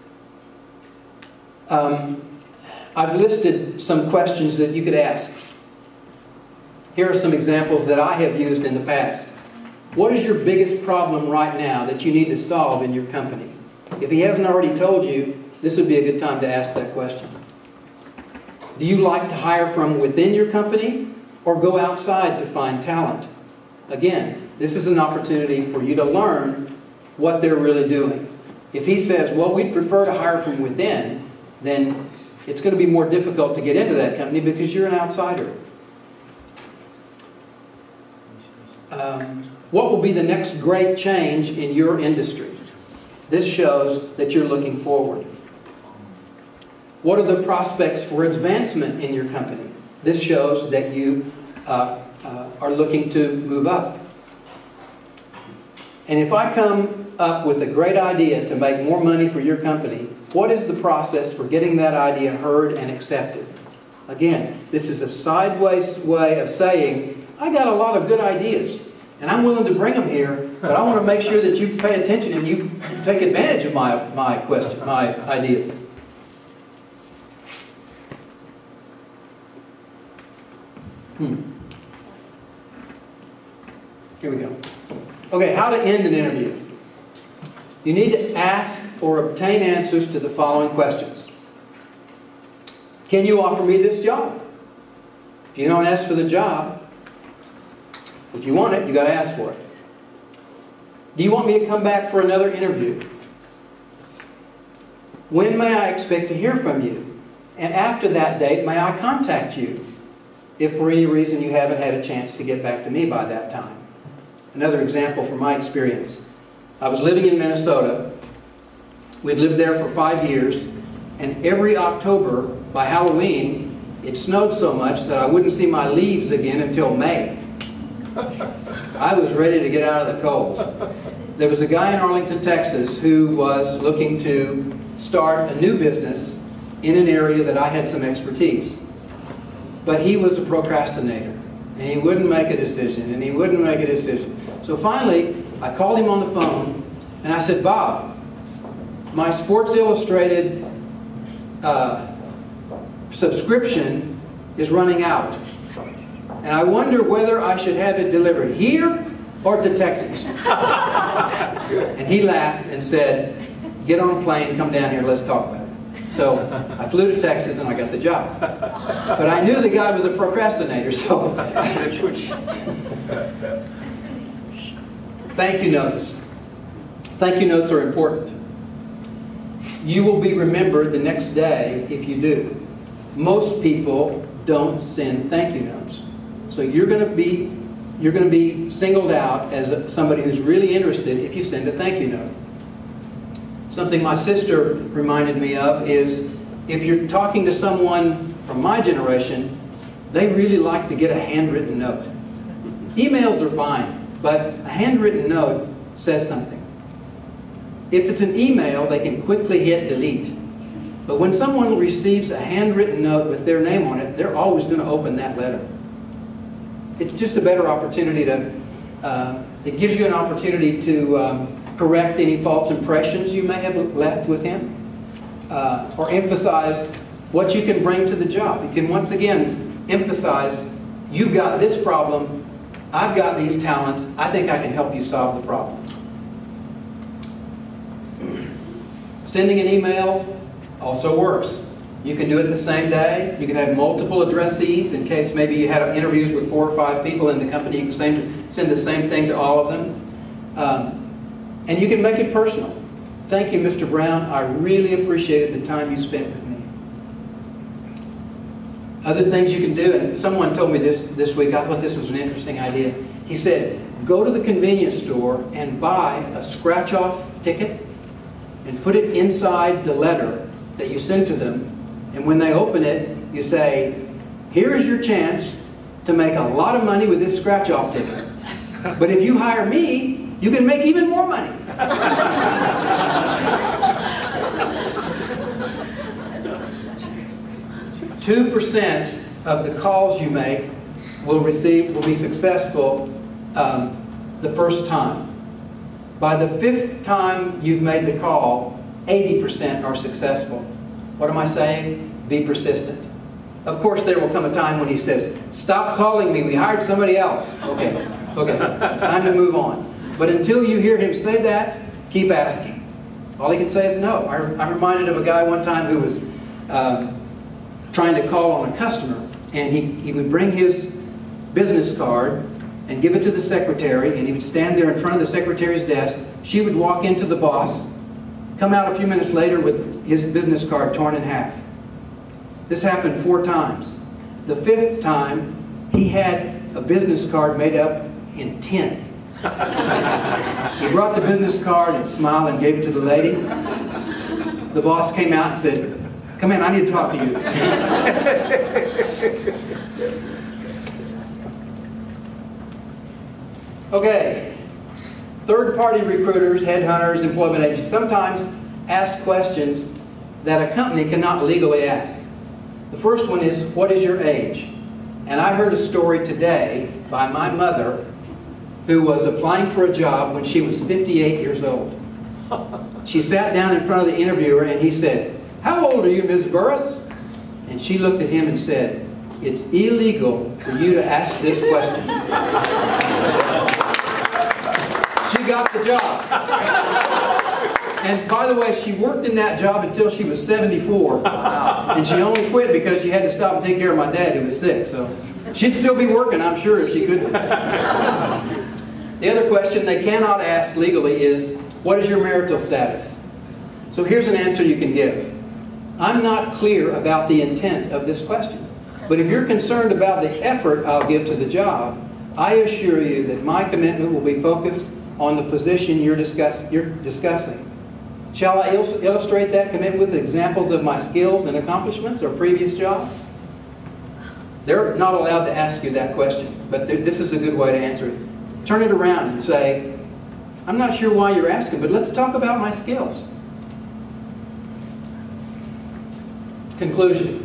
Speaker 1: I've listed some questions that you could ask. Here are some examples that I have used in the past. What is your biggest problem right now that you need to solve in your company? If he hasn't already told you, this would be a good time to ask that question. Do you like to hire from within your company or go outside to find talent? Again, this is an opportunity for you to learn what they're really doing. If he says, well, we'd prefer to hire from within, then it's going to be more difficult to get into that company because you're an outsider. What will be the next great change in your industry? This shows that you're looking forward. What are the prospects for advancement in your company? This shows that you are looking to move up. And if I come up with a great idea to make more money for your company, what is the process for getting that idea heard and accepted? Again, this is a sideways way of saying, I got a lot of good ideas, and I'm willing to bring them here, but I want to make sure that you pay attention and you take advantage of my ideas. Here we go. Okay, how to end an interview. You need to ask or obtain answers to the following questions. Can you offer me this job? If you don't ask for the job, if you want it, you got to ask for it. Do you want me to come back for another interview? When may I expect to hear from you? And after that date, may I contact you if for any reason you haven't had a chance to get back to me by that time? Another example from my experience. I was living in Minnesota. We'd lived there for 5 years, and every October, by Halloween, it snowed so much that I wouldn't see my leaves again until May. I was ready to get out of the cold. There was a guy in Arlington, Texas, who was looking to start a new business in an area that I had some expertise. But he was a procrastinator, and he wouldn't make a decision, and he wouldn't make a decision. So finally, I called him on the phone, and I said, Bob, my Sports Illustrated subscription is running out. And I wonder whether I should have it delivered here or to Texas. And he laughed and said, get on a plane, come down here, let's talk about it. So I flew to Texas and I got the job. But I knew the guy was a procrastinator, so. Thank you notes. Thank you notes are important. You will be remembered the next day if you do. Most people don't send thank you notes. So you're going to be singled out as somebody who's really interested if you send a thank you note. Something my sister reminded me of is if you're talking to someone from my generation, they really like to get a handwritten note. Emails are fine, but a handwritten note says something. If it's an email, they can quickly hit delete. But when someone receives a handwritten note with their name on it, they're always going to open that letter. It's just a better opportunity to, it gives you an opportunity to correct any false impressions you may have left with him, or emphasize what you can bring to the job. You can once again emphasize, you've got this problem, I've got these talents, I think I can help you solve the problem. Sending an email also works. You can do it the same day. You can have multiple addressees in case maybe you had interviews with 4 or 5 people in the company. You can send the same thing to all of them. And you can make it personal. Thank you, Mr. Brown. I really appreciated the time you spent with me. Other things you can do, and someone told me this week, I thought this was an interesting idea. He said, go to the convenience store and buy a scratch-off ticket and put it inside the letter that you send to them. And when they open it, you say, here's your chance to make a lot of money with this scratch-off ticket. But if you hire me, you can make even more money. 2% of the calls you make will be successful the first time. By the 5th time you've made the call, 80% are successful. What am I saying? Be persistent. Of course, there will come a time when he says, stop calling me, we hired somebody else. Okay, time to move on. But until you hear him say that, keep asking. All he can say is no. I'm reminded of a guy one time who was trying to call on a customer, and he would bring his business card and give it to the secretary, and he would stand there in front of the secretary's desk. She would walk into the boss, come out a few minutes later with his business card torn in half. This happened 4 times. The 5th time, he had a business card made up in tin. He brought the business card and smiled and gave it to the lady. The boss came out and said, come in, I need to talk to you. Okay, third-party recruiters, headhunters, employment agents sometimes ask questions that a company cannot legally ask. The first one is, what is your age? And I heard a story today by my mother who was applying for a job when she was 58 years old. She sat down in front of the interviewer and he said, how old are you, Ms. Burrus? And she looked at him and said, it's illegal for you to ask this question. She got the job. And by the way, she worked in that job until she was 74. Wow. And she only quit because she had to stop and take care of my dad who was sick. So she'd still be working, I'm sure, if she could. The other question they cannot ask legally is, what is your marital status? So here's an answer you can give. I'm not clear about the intent of this question. But if you're concerned about the effort I'll give to the job, I assure you that my commitment will be focused on the position you're discussing. Shall I illustrate that commitment with examples of my skills and accomplishments or previous jobs? They're not allowed to ask you that question, but this is a good way to answer it. Turn it around and say, I'm not sure why you're asking, but let's talk about my skills. Conclusion.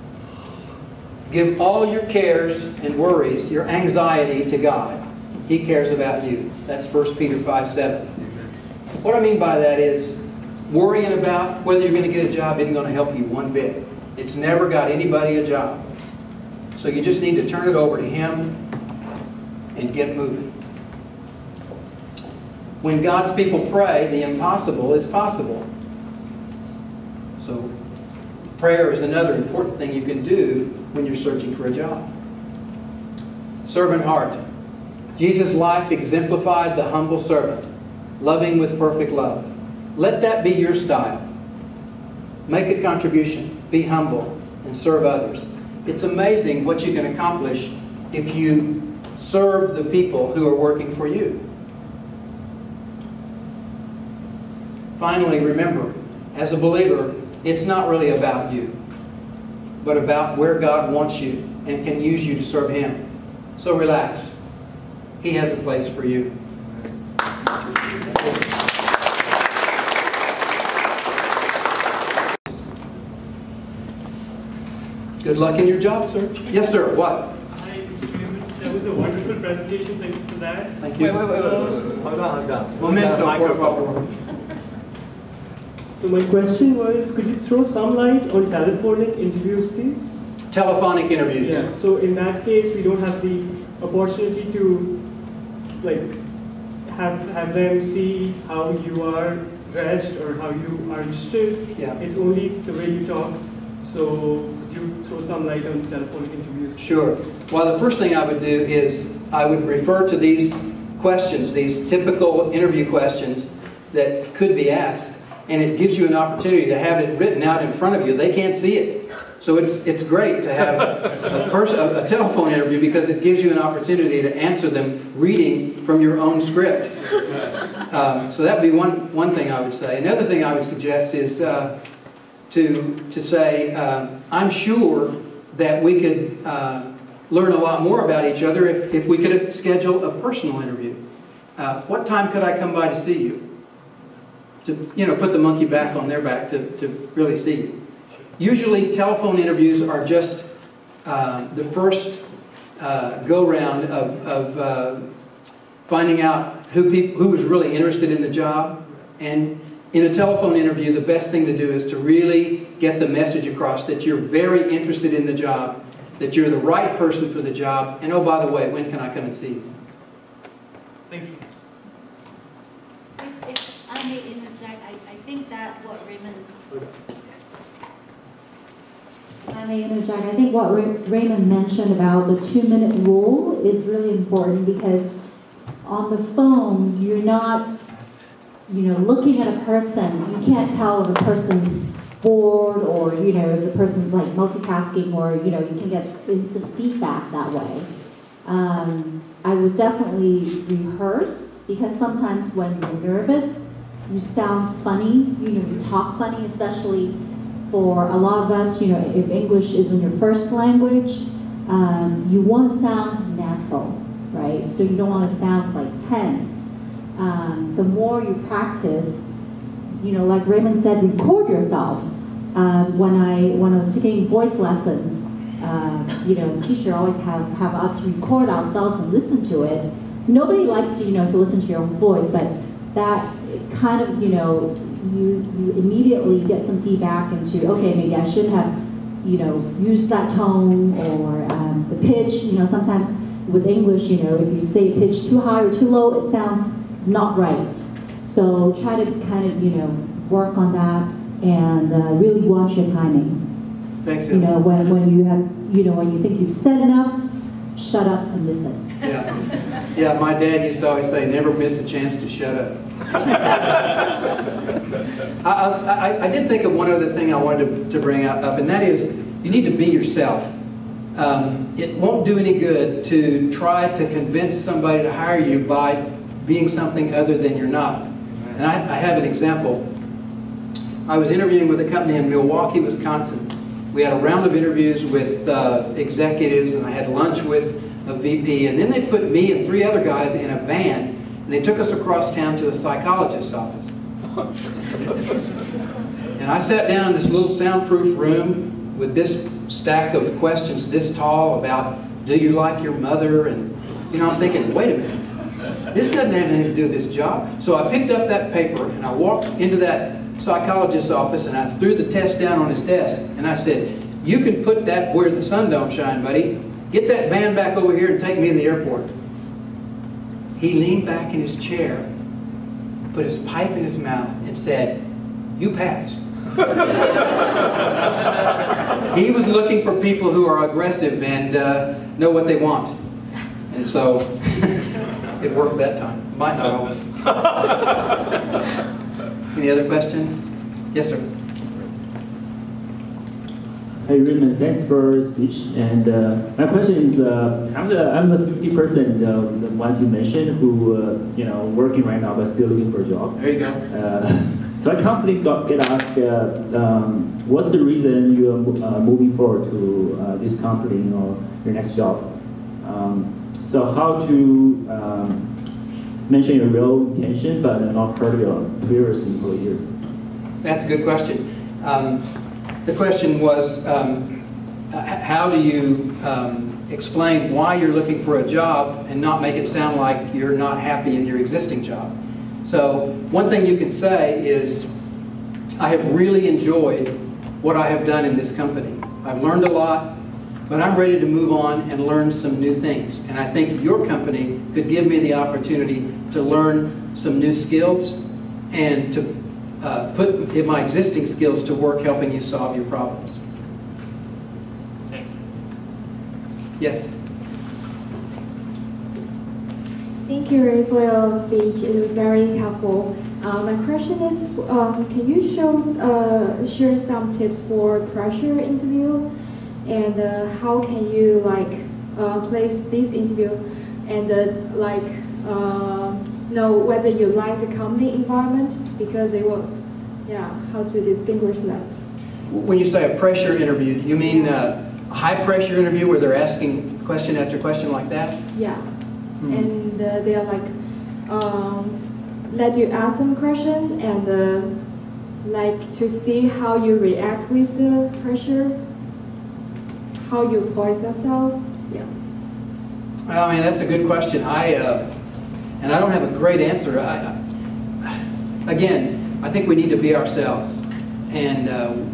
Speaker 1: Give all your cares and worries, your anxiety to God. He cares about you. That's 1 Peter 5:7. What I mean by that is worrying about whether you're going to get a job isn't going to help you one bit. It's never got anybody a job. So you just need to turn it over to Him and get moving. When God's people pray, the impossible is possible. So prayer is another important thing you can do when you're searching for a job. Servant heart. Jesus' life exemplified the humble servant, loving with perfect love. Let that be your style. Make a contribution, be humble, and serve others. It's amazing what you can accomplish if you serve the people who are working for you. Finally, remember, as a believer, it's not really about you, but about where God wants you and can use you to serve Him. So relax. He has a place for you. Good luck in your job search. Yes, sir. What?
Speaker 3: Hi, that was a wonderful presentation. Thank you for that.
Speaker 1: Thank you.
Speaker 4: Hold on.
Speaker 1: Momento, por favor.
Speaker 3: So my question was, could you throw some light on telephonic interviews, please?
Speaker 1: Telephonic interviews.
Speaker 3: Yeah. So in that case, we don't have the opportunity to, like, have them see how you are dressed or how you are interested.
Speaker 1: Yeah.
Speaker 3: It's only the way you talk. So could you throw some light on telephonic interviews?
Speaker 1: Sure. Well, the first thing I would do is I would refer to these questions, these typical interview questions that could be asked, and it gives you an opportunity to have it written out in front of you. They can't see it. So it's great to have a telephone interview because it gives you an opportunity to answer them reading from your own script. So that would be one thing I would say. Another thing I would suggest is to say, I'm sure that we could learn a lot more about each other if we could schedule a personal interview. What time could I come by to see you? To put the monkey back on their back to really see you. Usually telephone interviews are just the first go-round of finding out who is really interested in the job. And in a telephone interview, the best thing to do is to really get the message across that you're very interested in the job, that you're the right person for the job, and oh, by the way, when can I come and see you?
Speaker 3: Thank you.
Speaker 5: If I may interject, I think that what Raymond... If I may interject, I think what Raymond mentioned about the 2-minute rule is really important because on the phone, you're not, looking at a person. You can't tell if a person's bored or, if the person's like multitasking or, you can get instant feedback that way. I would definitely rehearse because sometimes when you're nervous, you sound funny, you talk funny, especially for a lot of us, if English isn't your first language, you want to sound natural, right? So you don't want to sound like tense. The more you practice, like Raymond said, record yourself. When I was taking voice lessons, the teacher always have us record ourselves and listen to it. Nobody likes to listen to your own voice, but that kind of you immediately get some feedback into, okay, maybe I should have used that tone or the pitch. Sometimes with English, if you say pitch too high or too low, it sounds not right. So try to kind of work on that and really watch your timing.
Speaker 1: Thanks.
Speaker 5: When you have when you think you've said enough, shut up and listen.
Speaker 1: Yeah, my dad used to always say, never miss a chance to shut up. I did think of one other thing I wanted to bring up, and that is you need to be yourself. It won't do any good to try to convince somebody to hire you by being something other than you're not. And I have an example. I was interviewing with a company in Milwaukee, Wisconsin. We had a round of interviews with executives, and I had lunch with a VP, and then they put me and 3 other guys in a van, and they took us across town to a psychologist's office. And I sat down in this little soundproof room with this stack of questions this tall about, do you like your mother? And I'm thinking, wait a minute, this doesn't have anything to do with this job. So I picked up that paper and I walked into that psychologist's office and I threw the test down on his desk and I said, you can put that where the sun don't shine, buddy. Get that van back over here and take me to the airport. He leaned back in his chair, put his pipe in his mouth, and said, you pass. He was looking for people who are aggressive and know what they want. And so it worked that time. Might not always. Any other questions? Yes, sir.
Speaker 6: Hey Raymond, thanks for your speech. And my question is, I'm the 50% of the ones you mentioned who working right now but still looking for a job.
Speaker 1: There you go.
Speaker 6: So I constantly get asked, what's the reason you are moving forward to this company or your next job? So how to mention your real intention but not hurt your previous employer?
Speaker 1: That's a good question. The question was, how do you explain why you're looking for a job and not make it sound like you're not happy in your existing job? So one thing you can say is, I have really enjoyed what I have done in this company. I've learned a lot, but I'm ready to move on and learn some new things. And I think your company could give me the opportunity to learn some new skills and to put my existing skills to work helping you solve your problems.
Speaker 6: Thanks.
Speaker 1: Yes?
Speaker 7: Thank you, Ray, for your speech. It was very helpful. My question is, can you share some tips for pressure interview, and how can you place this interview and know whether you like the company environment, because they will, how to distinguish that.
Speaker 1: When you say a pressure interview, you mean a high pressure interview where they're asking question after question like that?
Speaker 7: Yeah. And they are let you ask some question and to see how you react with the pressure, how you poise yourself. Yeah.
Speaker 1: I mean, that's a good question. And I don't have a great answer. Again, I think we need to be ourselves and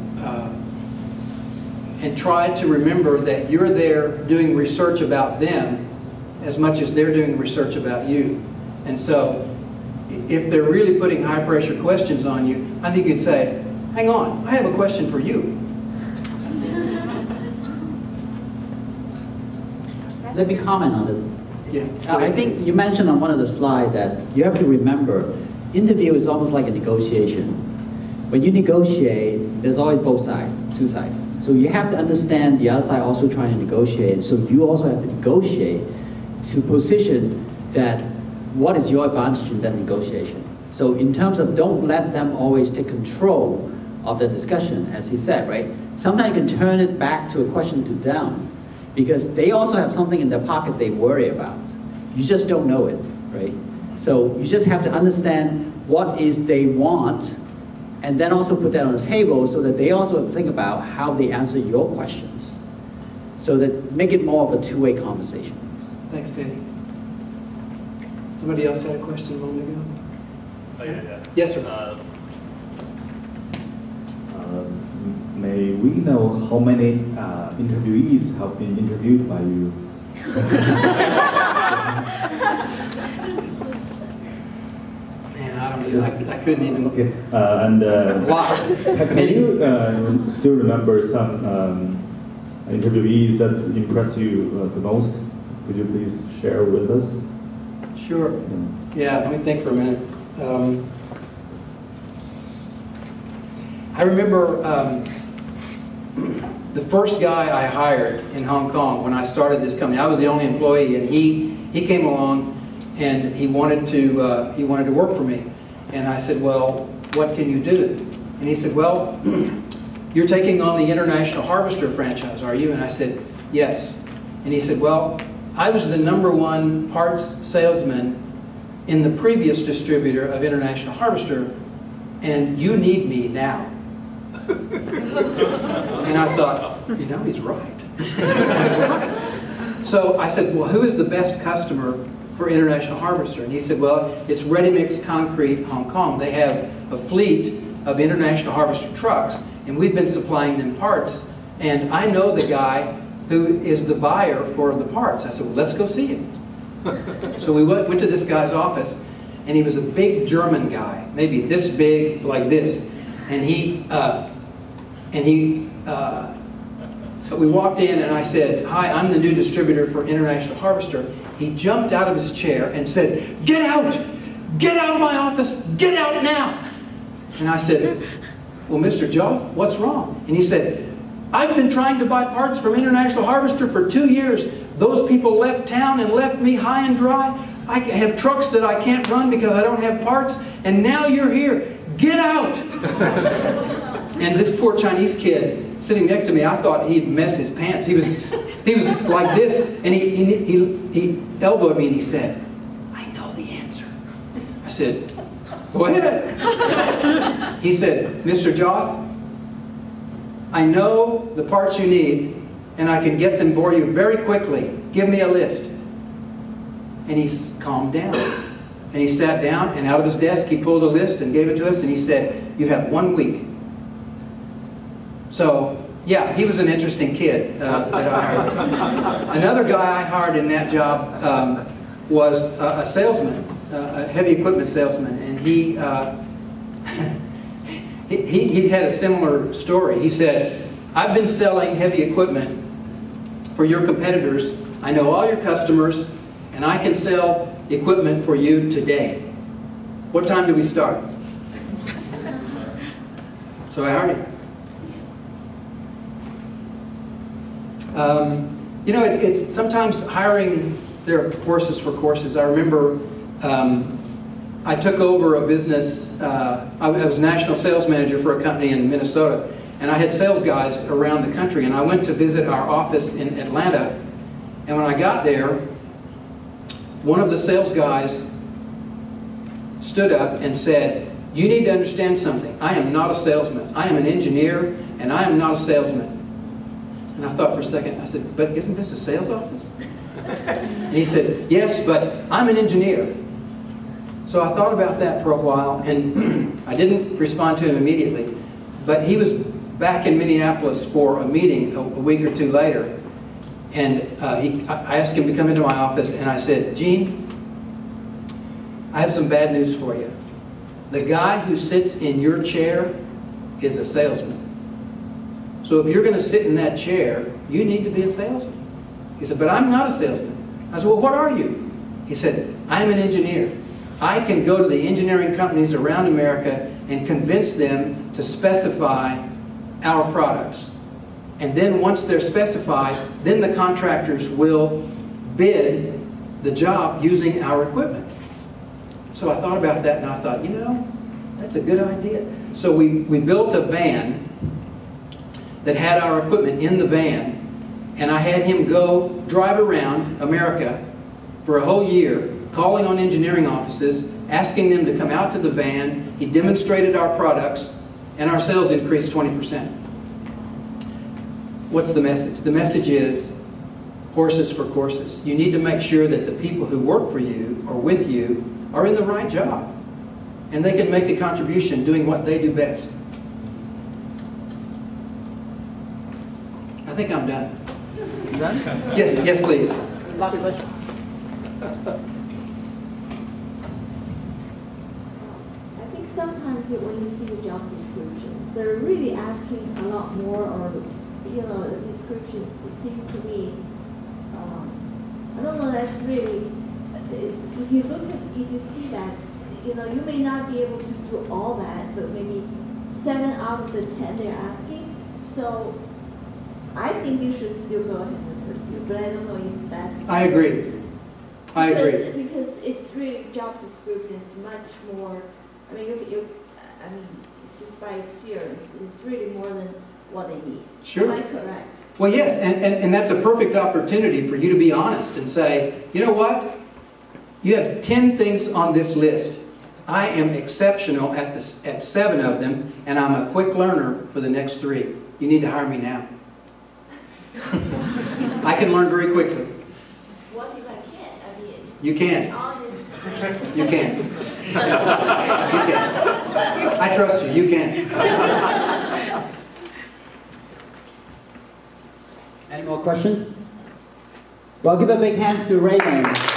Speaker 1: try to remember that you're there doing research about them as much as they're doing research about you. And so if they're really putting high pressure questions on you, I think you'd say, hang on, I have a question for you.
Speaker 8: Let me comment on it.
Speaker 1: Yeah.
Speaker 8: I think you mentioned on one of the slides that you have to remember, interview is almost like a negotiation. When you negotiate, there's always both sides, two sides. So you have to understand the other side also trying to negotiate. So you also have to negotiate to position that what is your advantage in that negotiation. So in terms of don't let them always take control of the discussion, as he said, right? Sometimes you can turn it back to a question to them, because they also have something in their pocket they worry about. You just don't know it, right? So you just have to understand what is they want, and then also put that on the table so that they also think about how they answer your questions. So that make it more of a two-way conversation.
Speaker 1: Thanks, Teddy. Somebody else had a question a moment ago?
Speaker 9: Oh, yeah.
Speaker 1: Yes, sir.
Speaker 4: May we know how many interviewees have been interviewed by you?
Speaker 1: Man, I don't know. I couldn't even.
Speaker 4: Okay.
Speaker 1: Wow.
Speaker 4: Can you still remember some interviewees that impressed you the most? Could you please share with us?
Speaker 1: Sure. Yeah, let me think for a minute. I remember the first guy I hired in Hong Kong when I started this company. I was the only employee, and he came along and he wanted to work for me. And I said, well, what can you do? And he said, well, you're taking on the International Harvester franchise, are you? And I said, yes. And he said, well, I was the #1 parts salesman in the previous distributor of International Harvester, and you need me now. And I thought, you know, he's right. So I said, well, who is the best customer for International Harvester? And he said, well, it's Ready Mix Concrete Hong Kong. They have a fleet of International Harvester trucks, and we've been supplying them parts. And I know the guy who is the buyer for the parts. I said, well, let's go see him. So we went to this guy's office, and he was a big German guy, maybe this big, like this. And he and we walked in and I said, "Hi, I'm the new distributor for International Harvester." He jumped out of his chair and said, "Get out! Get out of my office! Get out now!" And I said, "Well, Mr. Joff, what's wrong?" And he said, "I've been trying to buy parts from International Harvester for 2 years. Those people left town and left me high and dry. I have trucks that I can't run because I don't have parts, and now you're here. Get out!" And this poor Chinese kid sitting next to me, I thought he'd mess his pants. He was like this, and he elbowed me and he said, "I know the answer." I said, "Go ahead." He said, "Mr. Joff, I know the parts you need, and I can get them for you very quickly. Give me a list." And he calmed down. And he sat down, and out of his desk he pulled a list and gave it to us, and he said, "You have 1 week." So, yeah, he was an interesting kid that I hired. Another guy I hired in that job was a salesman, a heavy equipment salesman, and he had a similar story. He said, "I've been selling heavy equipment for your competitors. I know all your customers, and I can sell equipment for you today. What time do we start?" So I hired him. You know, it's sometimes hiring, there are horses for courses. I remember I took over a business, I was national sales manager for a company in Minnesota, and I had sales guys around the country, and I went to visit our office in Atlanta, and when I got there, one of the sales guys stood up and said, "You need to understand something. I am not a salesman. I am an engineer, and I am not a salesman." And I thought for a second, I said, "But isn't this a sales office?" And he said, "Yes, but I'm an engineer." So I thought about that for a while, and I didn't respond to him immediately. But he was back in Minneapolis for a meeting a week or two later, and I asked him to come into my office, and I said, "Gene, I have some bad news for you. The guy who sits in your chair is a salesman. So if you're going to sit in that chair, you need to be a salesman." He said, "But I'm not a salesman." I said, "Well, what are you?" He said, "I'm an engineer. I can go to the engineering companies around America and convince them to specify our products. And then once they're specified, then the contractors will bid the job using our equipment." So I thought about that, and I thought, you know, that's a good idea. So we built a van that had our equipment in the van, and I had him go drive around America for a whole year, calling on engineering offices, asking them to come out to the van. He demonstrated our products, and our sales increased 20%. What's the message? The message is horses for courses. You need to make sure that the people who work for you or with you are in the right job, and they can make a contribution doing what they do best. I think I'm done.
Speaker 8: You done?
Speaker 1: Yes, yes, please.
Speaker 8: Last question.
Speaker 9: I think sometimes when you see the job descriptions, they're really asking a lot more, or the description, it seems to me, I don't know, that's really, if you see that, you may not be able to do all that, but maybe 7 out of the 10 they're asking. So I think you should still go ahead and pursue, but I don't know if that's...
Speaker 1: I agree. I agree.
Speaker 9: Because it's really, job description is much more, I mean, just by experience, it's really more than what they need.
Speaker 1: Sure.
Speaker 9: Am I correct?
Speaker 1: Well, yes, and that's a perfect opportunity for you to be honest and say, you know what? You have 10 things on this list. I am exceptional at 7 of them, and I'm a quick learner for the next 3. You need to hire me now. I can learn very quickly.
Speaker 9: What if I can't? I mean,
Speaker 1: you can. You can. You can. I trust you. You can.
Speaker 8: Any more questions? Well, give a big hand to Raymond.